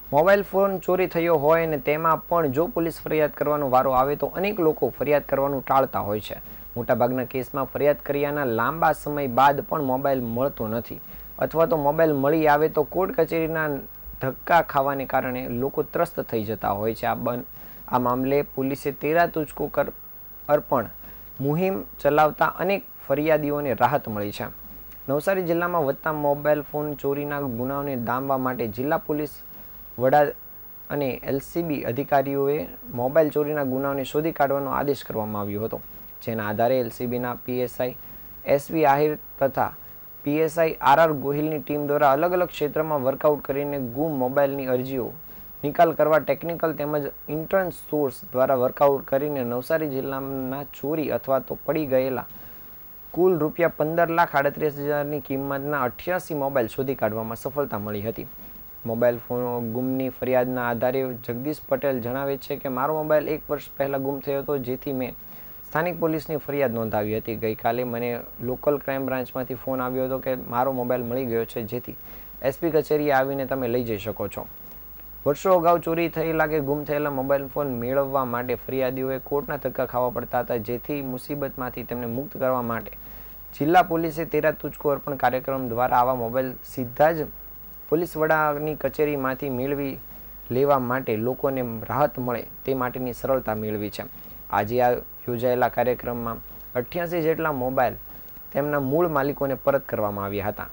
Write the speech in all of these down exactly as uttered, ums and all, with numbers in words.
Mobile phone ચોરી થયો હોય અને તેમાં પણ જો પોલીસ ફરિયાદ કરવાનો વારો આવે તો અનેક લોકો ફરિયાદ કરવાનું ટાળતા હોય છે। મોટાભાગના કેસમાં ફરિયાદ કર્યાના લાંબા સમય બાદ પણ મોબાઈલ મળતો નથી અથવા તો મોબાઈલ મળી આવે તો કોર્ટ કચેરીના ધક્કા ખાવાને કારણે લોકો ત્રસ્ત થઈ જતા હોય છે। આ બન આ મામલે પોલીસે તેરા તુજકો કર અર્પણ મુહિમ ચલાવતા અનેક ફરિયાદીઓને રાહત મળી છે। નવસારી જિલ્લામાં વધતા મોબાઈલ ફોન ચોરીના ગુનાઓને ડામવા માટે જિલ્લા પોલીસ વડા અને એલસીબી અધિકારીઓએ મોબાઈલ ચોરીના ગુનાઓને શોધી કાઢવાનો આદેશ કરવામાં આવ્યો હતો, જેના આધારે એલસીબીના પીએસઆઈ એસવી આહિર તથા પીએસઆઈ આરઆર ગોહિલની ટીમ દ્વારા અલગ અલગ ક્ષેત્રમાં વર્કઆઉટ કરીને ગુમ મોબાઈલની અરજીઓ નિકાલ કરવા ટેકનિકલ તેમજ ઇન્ટર્ન સોર્સ દ્વારા વર્કઆઉટ કરીને નવસારી જિલ્લાના ચોરી અથવા તો પડી ગયેલા કુલ રૂપિયા પંદર લાખ આડત્રીસ હજારની કિંમતના અઠ્યાસી મોબાઈલ શોધી કાઢવામાં સફળતા મળી હતી। મોબાઈલ ફોન ગુમની ફરિયાદના આધારે જગદીશ પટેલ જણાવે છે કે મારો મોબાઈલ એક વર્ષ પહેલાં ગુમ થયો હતો, જેથી મેં સ્થાનિક પોલીસની ફરિયાદ નોંધાવી હતી। ગઈકાલે મને લોકલ ક્રાઇમ બ્રાન્ચમાંથી ફોન આવ્યો હતો કે મારો મોબાઈલ મળી ગયો છે, જેથી એસપી કચેરીએ આવીને તમે લઈ જઈ શકો છો। વર્ષો અગાઉ ચોરી થયેલા કે ગુમ થયેલા મોબાઈલ ફોન મેળવવા માટે ફરિયાદીઓએ કોર્ટના ધક્કા ખાવા પડતા હતા, જેથી મુસીબતમાંથી તેમને મુક્ત કરવા માટે જિલ્લા પોલીસે તેરા તુજકો અર્પણ કાર્યક્રમ દ્વારા આવા મોબાઈલ સીધા જ પોલીસ વડાની કચેરીમાંથી મેળવી લેવા માટે લોકોને રાહત મળે તે માટેની સરળતા મેળવી છે। આજે આ યોજાયેલા કાર્યક્રમમાં અઠ્યાસી જેટલા મોબાઈલ તેમના મૂળ માલિકોને પરત કરવામાં આવ્યા હતા।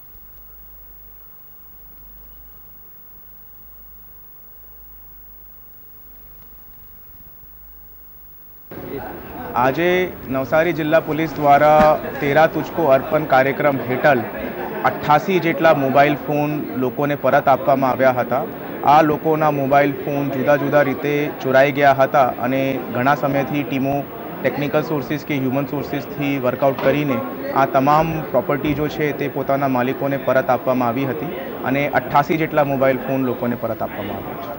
આજે નવસારી જિલ્લા પોલીસ દ્વારા તેરા તુજકો અર્પણ કાર્યક્રમ હેઠળ અઠ્ઠાસી જેટલા મોબાઈલ ફોન લોકોને પરત આપવામાં આવ્યા હતા। આ લોકોના મોબાઈલ ફોન જુદા જુદા રીતે ચોરાઈ ગયા હતા અને ઘણા સમયથી ટીમો ટેકનિકલ સોર્સિસ કે હ્યુમન સોર્સિસથી વર્કઆઉટ કરીને આ તમામ પ્રોપર્ટી જો છે તે પોતાના માલિકોને પરત આપવામાં આવી હતી અને અઠ્ઠાસી જેટલા મોબાઈલ ફોન લોકોને પરત આપવામાં આવ્યા છે।